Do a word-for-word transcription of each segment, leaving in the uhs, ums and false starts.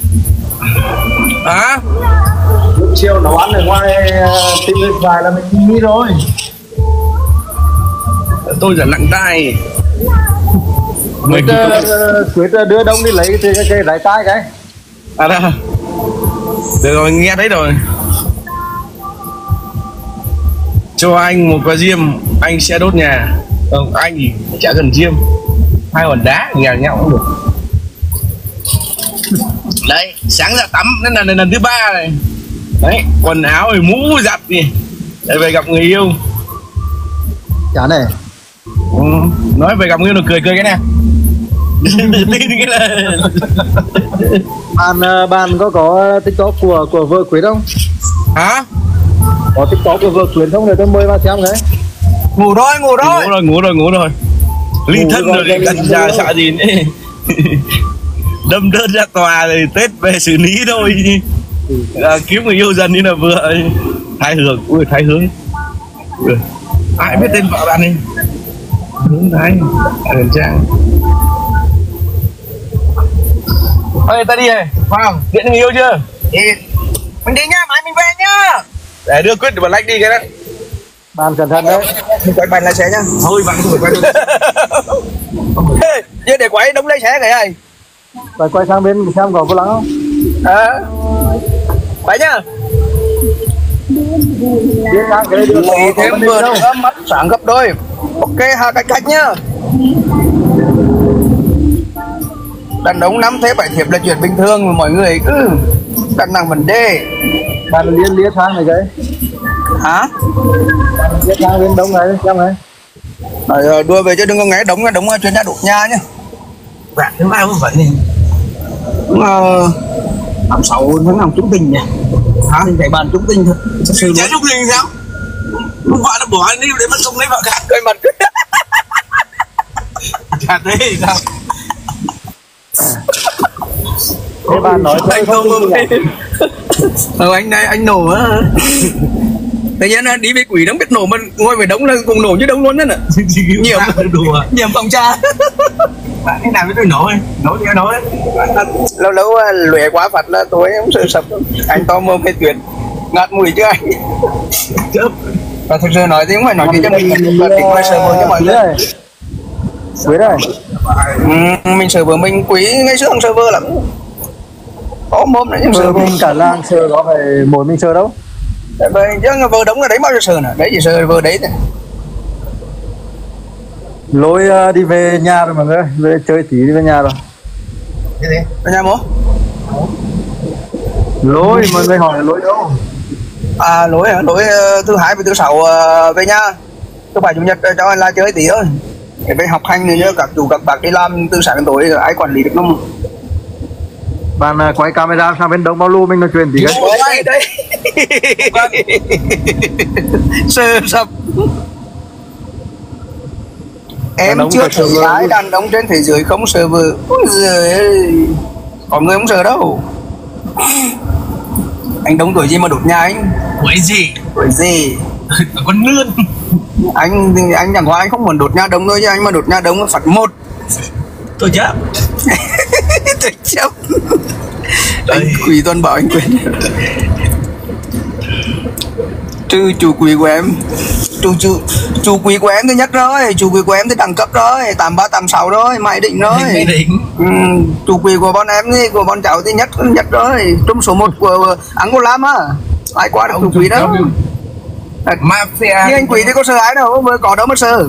Hả? Chiều nấu ăn ở ngoài tìm được vài là mình nghĩ rồi. Tôi là nặng tay. Quyết, uh, Quyết đưa đông đi lấy cái cái, cái rải tai cái. À đó. Được rồi, nghe thấy rồi. Cho anh một quả diêm, anh sẽ đốt nhà. Không, anh thì chả cần diêm. Hai hòn đá nghèo nhau cũng được. Đấy, sáng ra tắm, nên là lần, lần thứ ba này. Đấy, quần áo rồi mũ giặt gì. Để về gặp người yêu. Chả này. Ừ, nói về gặp người yêu được cười cười cái này. Tin cái là bạn bạn có có TikTok của của vợ Quyết không? Hả? Có TikTok của vợ Quyết không? Để tôi mời vào xem cái. Ngủ rồi, ngủ rồi. Ngủ rồi, ngủ rồi, ngủ rồi. Ly thân rồi để cần ra sợ gì nữa. Đâm đơn ra tòa rồi Tết về xử lý thôi. À, kiếm người yêu dần như là vừa. Thái hướng, ui Thái hướng. Ai biết tên vợ bạn đi. Hướng Thái, Huyền Trang. Ơi ta đi rồi, Hoàng, điện cho người yêu chưa? Đi. Mình đi nhá, mai mình về nhá. Để đưa Quyết để bạn lách đi cái đó. Bạn cẩn thận đấy. Mình quay bàn lái xe nhá. Thôi bạn không phải quay được. Chứ để quay đóng lái xe cái này. Quay quay sang bên xem có vô lắng không? À. Phải nhá. Biết sang cái đưa Lấy thêm vừa nữa mắt sáng gấp đôi. Ok, hai cách cách nhá. Đàn ông năm thế bảy thiệp là chuyện bình thường mà mọi người cứ đặt nặng vấn đề. Bạn liên liên sang này cái. Hả? Liên sang bên đông này xem này. Rồi đua về chứ đừng có nghe đống đống chuyên gia đột nha nhá. Dạ, thứ mai không phải gì. Cũng tháng sáu tháng nào trúng tình nhỉ? Hả? Mình phải bàn trúng tình thôi. Sự chả trúng tình sao? Vợ nó bỏ anh đi để mất công lấy vợ khác cười mặt. Chả thế thì sao? Thế bạn nói anh không ờ, anh này anh nổ á. Tự nhiên đi với quỷ đóng biết nổ mà ngồi về đống là cùng nổ như đống luôn đó nè. Nhiều đùa nhiều phòng cha. Bạn thế nào với tôi nổ ấy nổ thì nổ đấy. Lâu lâu lụe quá phật là tôi không sợ sập. Anh to mồm hay tuyệt ngạt mùi chứ anh. Chớp. Và thực sự nói thì không phải nói chuyện cho mình mà tính là sợ vợ cho mọi người. Quý đây. Ừ, mình sợ vợ mình quý ngày xưa không sợ vợ lắm. Có mồm này nhưng sợ mình cả làng sợ có phải mỗi mình sợ đâu. Vậy chứ vợ đóng ở đấy bao giờ sợ nè, đấy chỉ sợ vợ đấy thôi. Lối uh, đi về nhà rồi mọi người, về chơi tí đi về nhà rồi. Cái gì? Về nhà bố? Lối mọi người hỏi là lối đâu? À lối hả? Lối uh, thứ hai và thứ sáu uh, về nhà. Thứ bảy chủ nhật uh, cho anh la chơi tí thôi. Để về học hành nữa các chủ các bác đi làm từ sáng đến tối ai quản lý được không? Bạn uh, quay camera sang bên đông bao lưu mình nói chuyện tí cái. Đấy. Sơ sập. Em chưa thấy ai đàn ông trên thế giới không sợ vợ. Có người không sợ đâu. Anh đống tuổi gì mà đột nhà anh? Tuổi gì? Tuổi gì? Con lươn. Anh anh chẳng qua anh không muốn đột nhà đống thôi chứ anh mà đột nhà đống phạt một. Tôi chấp. Tôi chấp. Anh quỷ toàn bảo anh quên. Trừ chủ quỹ của em. Chủ, chủ, chủ quỹ của em thứ nhất rồi. Chủ quỹ của em thì đẳng cấp rồi. Tám ba tám sáu rồi. Mãi định rồi. Mãi định. Ừ, chủ quỹ của bọn em thì của bọn cháu thì nhất nhất rồi. Trong số một của Angola á. Ai qua được chủ quỹ đâu. Mafia. Nhưng anh quỷ thì có sợ ai đâu. Mới có đâu mà sợ.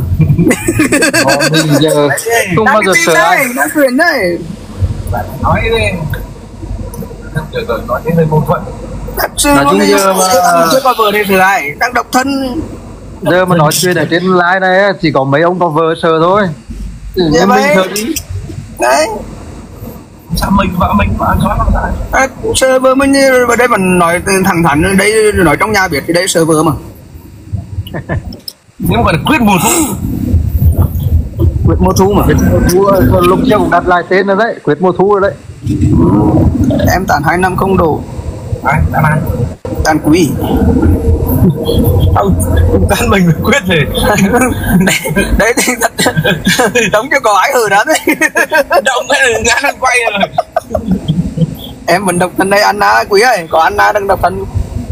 Giờ không bao giờ sợ ai. Đang quyền đấy. Nói đi. Được rồi, nói thế hơi mâu thuẫn. Thật sự nói chung giờ mà chưa có vợ thì sợ ai, đang độc thân. Giờ mà nói chuyện ở trên live này chỉ có mấy ông có vợ sợ thôi. Nhưng mình sợ đi. Đấy. Sao mình vợ mình vợ nói làm sao? À, sợ vợ mình ở đây mình nói thẳng thắn đây nói trong nhà biết thì đây sợ vợ mà. Nhưng mà quyết một thu. Quyết một thu mà. Quyết một thu lúc trước cũng đặt lại tên rồi đấy, quyết một thu rồi đấy. Em tàn hai năm không đổ. Ai, tàn ai? Tàn quý. Không, tàn mình quyết rồi. Đấy thì thật. Đóng cho có ai hử đó đấy. Đóng cái ngã đang quay rồi. Em vẫn độc thân đây Anna quý ơi, có Anna đang độc thân.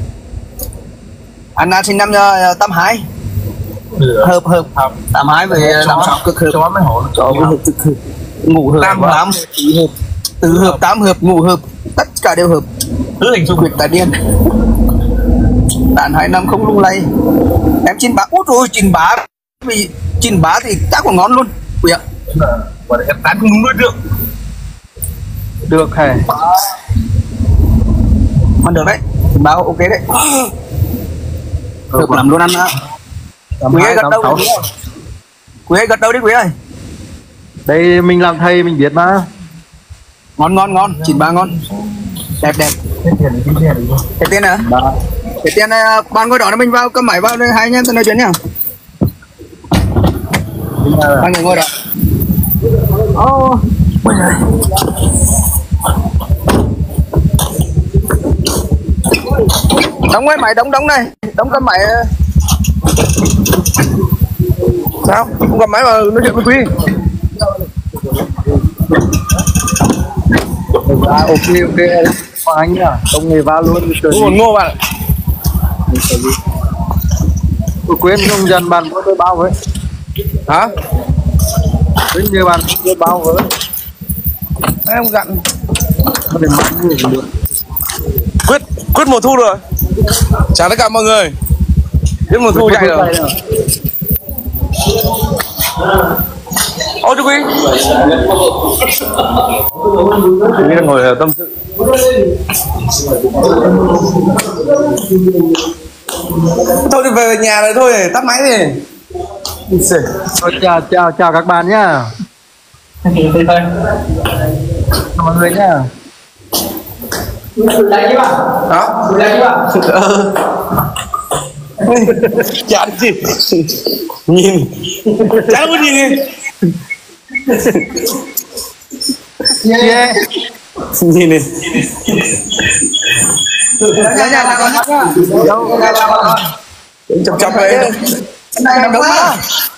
Anna sinh năm tám hai. Hợp hợp tám hai với tám sáu cực hợp. Chó mới hổ. Chó với hợp cực hợp. Ngủ hợp tám tám hợp. Tứ hợp tám hợp ngủ hợp, tất cả đều hợp. Tứ hình dung Quyệt tài điên. Đàn hai năm không lung lay. Em chín bá, út rồi chín bá. Vì chín bá thì chắc còn ngon luôn. Quý ạ. Quả em tán không đúng đối tượng. Được hề. Còn được đấy. Chín bá ok đấy. Hợp lắm luôn anh ạ. Quý ơi gật đâu đi. Quý ơi gật đâu đi quý ơi. Đây mình làm thầy mình biết mà. Ngon ngon ngon, chín bá ngon. Đẹp đẹp. Cái tiền hả? Cái tiền này bạn ngồi đó mình vào cầm máy vào đây hai anh em tôi nói chuyện nhá. Hai người ngồi đó. Ô. Đóng cái máy đóng đóng này, đóng cái máy. Sao? Không cầm máy mà nói chuyện với Quý. À, ok ok Hoàng Anh nhá, công nghệ vào luôn. Ngô ngô bạn. Tôi quên không dần bạn có tôi bao với. Hả? Quên như bạn tôi bao với. Em không dặn. Có thể mang người được. Quyết quyết mùa thu rồi. Chào tất cả mọi người. Quyết mùa thu chạy rồi. Ôi chú Quý. Quý đang ngồi ở tâm sự. Thôi thì về nhà rồi thôi, tắt máy đi. Thôi, chào chào chào các bạn nhá. Mọi người nhá. Đó. Chán gì? Nhìn. Chán quá nhìn đi. Yeah. Nhìn đi. Chọc chọc đây. Này đúng không?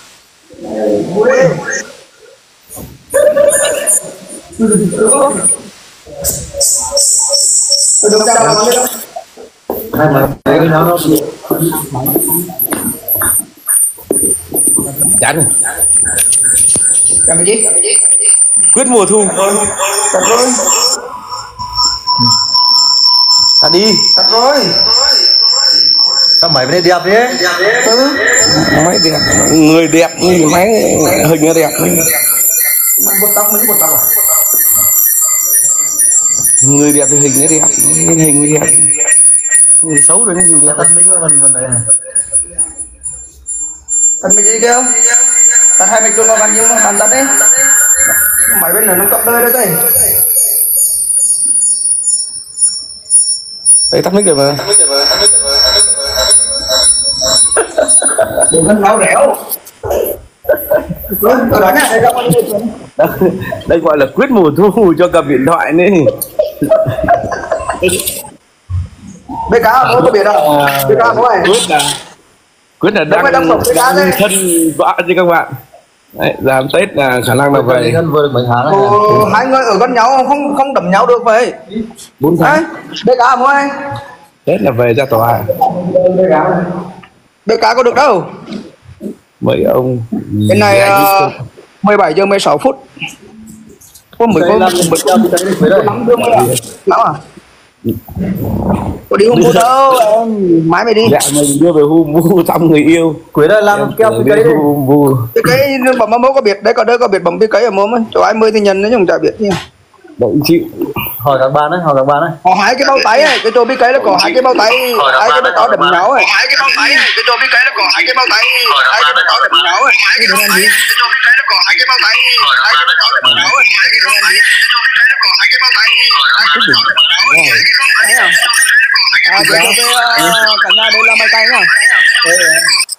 Đúng không? Hai mà cái nó nó chán rồi. Làm cái gì? Quyết mùa thu. Tắt rồi. Tắt đi. Tắt rồi. sao máy bên đây đẹp thế? Ừ. Máy đẹp, người đẹp, máy hình nó đẹp. Mình bột tóc, mình bột tóc à? Người đẹp thì hình nó đẹp, hình mới đẹp. Người xấu rồi nên hình đẹp. Tắt mình mình mình này. Tắt mình gì kêu? Tắt hai mình chung vào bàn nhưng mà bàn tắt đấy. Máy bên này nó cặp đời đấy đây. Đấy tắt mic rồi mà. Đừng có nói rẻo. Đây gọi là quyết mùa thu cho cầm điện thoại nữa. bê ca bố có biết không? bê ca bố này. Quyết là quyết là đang, đang, đang thân vợ chứ các bạn. Đấy, làm Tết là khả năng là vậy. Ồ, hai người ở gần nhau không không đấm nhau được vậy. Bốn tháng. bê ca bố ơi. Tết là về ra tòa. bê ca có được đâu. Mấy ông cái này uh, mười bảy giờ mười sáu phút. Có mười có lắm thương mới à? Lắm à? Có đi hung đâu em mãi mày đi. Dạ mình đưa về hu mu thăm người yêu. Quế đây làm keo cái đấy. Cái cái bấm mắm có biệt đấy, có đây có biệt bấm cái cấy ở mồm ấy. Chỗ ai mươi thì nhân đấy nhưng chả biết nha. Động chịu. Hỏi các bạn đấy, hỏi các bạn đấy. Có hai cái bao tay này, cái chỗ bi cấy là có hai cái bao tay, hai cái bao tay đậm nhau ấy. Hai cái bao tay này, cái chỗ bi cấy là có hai cái bao tay, hai cái bao tay đậm nhau ấy. Hai cái bao tay, cái chỗ bi cấy là có hai cái bao tay, hai cái bao tay đậm nhau ấy. Hai cái bao tay, cái chỗ bi cấy là có hai cái bao tay, hai cái bao tay đậm nhau ấy. Thấy không? À, cái chỗ bi cả nhà đây là mấy tay nhá.